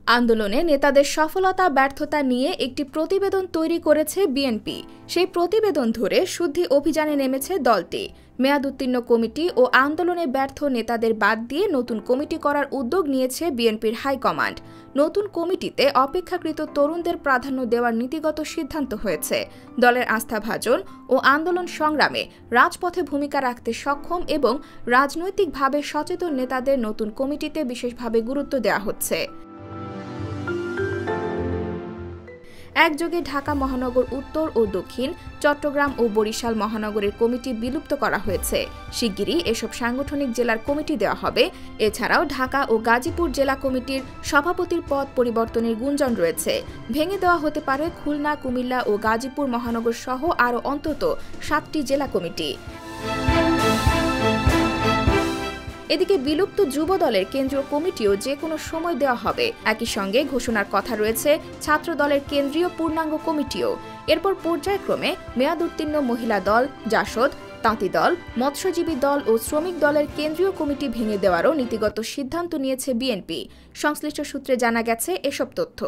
আন্দোলনে নেতাদের সফলতা ব্যর্থতা নিয়ে একটি প্রতিবেদন তৈরি করেছে বিএনপি। সেই প্রতিবেদন ধরে শুদ্ধি অভিযানে নেমেছে দলটি। মেয়াদ উত্তীর্ণ কমিটি ও আন্দোলনে ব্যর্থ নেতাদের বাদ দিয়ে নতুন কমিটি করার উদ্যোগ নিয়েছে বিএনপির হাইকমান্ড। নতুন কমিটিতে অপেক্ষাকৃত তরুণদের প্রাধান্য দেওয়ার নীতিগত সিদ্ধান্ত হয়েছে। দলের আস্থাভাজন ও আন্দোলন সংগ্রামে রাজপথে ভূমিকা রাখতে সক্ষম এবং রাজনৈতিকভাবে সচেতন নেতাদের নতুন কমিটিতে বিশেষভাবে গুরুত্ব দেওয়া হচ্ছে। একযোগে ঢাকা মহানগর উত্তর ও দক্ষিণ, চট্টগ্রাম ও বরিশাল মহানগরের কমিটি বিলুপ্ত করা হয়েছে। শিগগিরই এসব সাংগঠনিক জেলার কমিটি দেওয়া হবে। এছাড়াও ঢাকা ও গাজীপুর জেলা কমিটির সভাপতির পদ পরিবর্তনের গুঞ্জন রয়েছে। ভেঙে দেওয়া হতে পারে খুলনা, কুমিল্লা ও গাজীপুর মহানগর সহ আরও অন্তত 7টি জেলা কমিটি। এদিকে বিলুপ্ত যুব দলের কেন্দ্রীয় কমিটিও যে কোনো সময় দেওয়া হবে। একই সঙ্গে ঘোষণার কথা রয়েছে ছাত্র দলের কেন্দ্রীয় পূর্ণাঙ্গ কমিটিও। এরপর পর্যায়ক্রমে মেয়াদ উত্তীর্ণ মহিলা দল, জাসদ, তাঁতি দল, মৎস্যজীবী দল ও শ্রমিক দলের কেন্দ্রীয় কমিটি ভেঙে দেওয়ারও নীতিগত সিদ্ধান্ত নিয়েছে বিএনপি। সংশ্লিষ্ট সূত্রে জানা গেছে এসব তথ্য।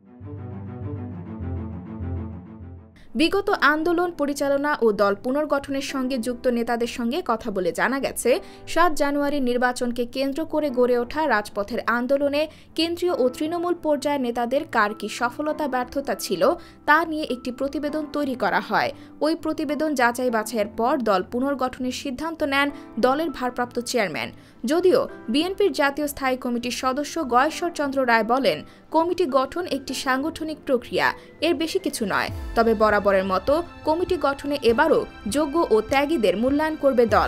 বিগত আন্দোলন পরিচালনা ও দল পুনর্গঠনের সঙ্গে যুক্ত নেতাদের সঙ্গে কথা বলে জানা গেছে ৭ জানুয়ারির নির্বাচনকে কেন্দ্র করে গড়ে ওঠা রাজপথের আন্দোলনে কেন্দ্রীয় ও তৃণমূল পর্যায়ের নেতাদের কার কি সফলতা ব্যর্থতা ছিল তা নিয়ে একটি প্রতিবেদন তৈরি করা হয়। ওই প্রতিবেদন যাচাই বাছাইয়ের পর দল পুনর্গঠনের সিদ্ধান্ত নেন দলের ভারপ্রাপ্ত চেয়ারম্যান। যদিও বিএনপির জাতীয় স্থায়ী কমিটির সদস্য গয়েশ্বর চন্দ্র রায় বলেন, কমিটি গঠন একটি সাংগঠনিক প্রক্রিয়া, এর বেশি কিছু নয়। তবে বরাবরের মতো কমিটি গঠনে এবারও যোগ্য ও ত্যাগীদের মূল্যায়ন করবে দল।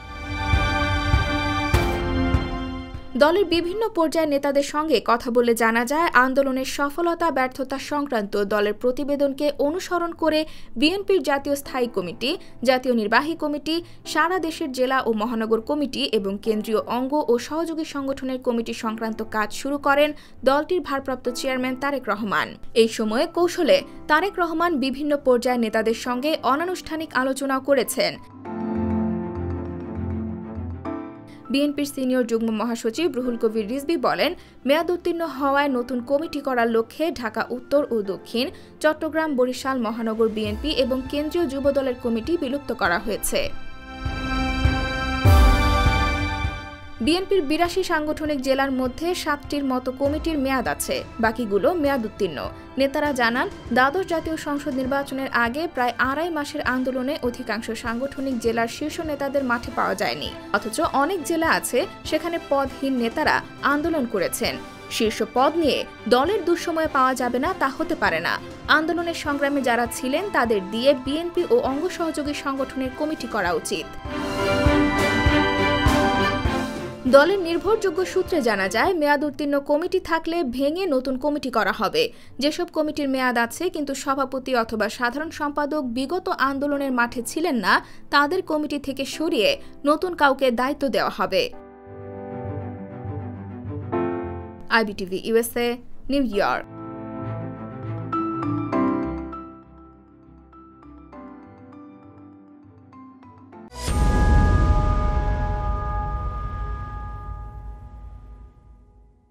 দলের বিভিন্ন পর্যায়ের নেতাদের সঙ্গে কথা বলে জানা যায়, আন্দোলনের সফলতা ব্যর্থতা সংক্রান্ত দলের প্রতিবেদনকে অনুসরণ করে বিএনপির জাতীয় স্থায়ী কমিটি, জাতীয় নির্বাহী কমিটি, সারা দেশের জেলা ও মহানগর কমিটি এবং কেন্দ্রীয় অঙ্গ ও সহযোগী সংগঠনের কমিটি সংক্রান্ত কাজ শুরু করেন দলটির ভারপ্রাপ্ত চেয়ারম্যান তারেক রহমান। এই সময়ে কৌশলে তারেক রহমান বিভিন্ন পর্যায়ের নেতাদের সঙ্গে অনানুষ্ঠানিক আলোচনাও করেছেন। বিএনপির সিনিয়র যুগ্ম মহাসচিব রুহুল কবির রিজভী বলেন, মেয়াদ উত্তীর্ণ হওয়ায় নতুন কমিটি করার লক্ষ্যে ঢাকা উত্তর ও দক্ষিণ, চট্টগ্রাম, বরিশাল মহানগর বিএনপি এবং কেন্দ্রীয় যুব দলের কমিটি বিলুপ্ত করা হয়েছে। বিএনপির ৮২ সাংগঠনিক জেলার মধ্যে 7টির মতো কমিটির মেয়াদ আছে, বাকিগুলো মেয়াদ উত্তীর্ণ। নেতারা জানান, দ্বাদশ জাতীয় সংসদ নির্বাচনের আগে প্রায় 2.5 মাসের আন্দোলনে অধিকাংশ সাংগঠনিক জেলার শীর্ষ নেতাদের মাঠে পাওয়া যায়নি। অথচ অনেক জেলা আছে সেখানে পদহীন নেতারা আন্দোলন করেছেন। শীর্ষ পদ নিয়ে দলের দুঃসময়ে পাওয়া যাবে না তা হতে পারে না। আন্দোলনের সংগ্রামে যারা ছিলেন তাদের দিয়ে বিএনপি ও অঙ্গ সহযোগী সংগঠনের কমিটি করা উচিত। দলের নির্ভরযোগ্য সূত্রে জানা যায়, মেয়াদ উত্তীর্ণ কমিটি থাকলে ভেঙে নতুন কমিটি করা হবে। যেসব কমিটির মেয়াদ আছে কিন্তু সভাপতি অথবা সাধারণ সম্পাদক বিগত আন্দোলনের মাঠে ছিলেন না, তাদের কমিটি থেকে সরিয়ে নতুন কাউকে দায়িত্ব দেওয়া হবে। IBTV USA, New York.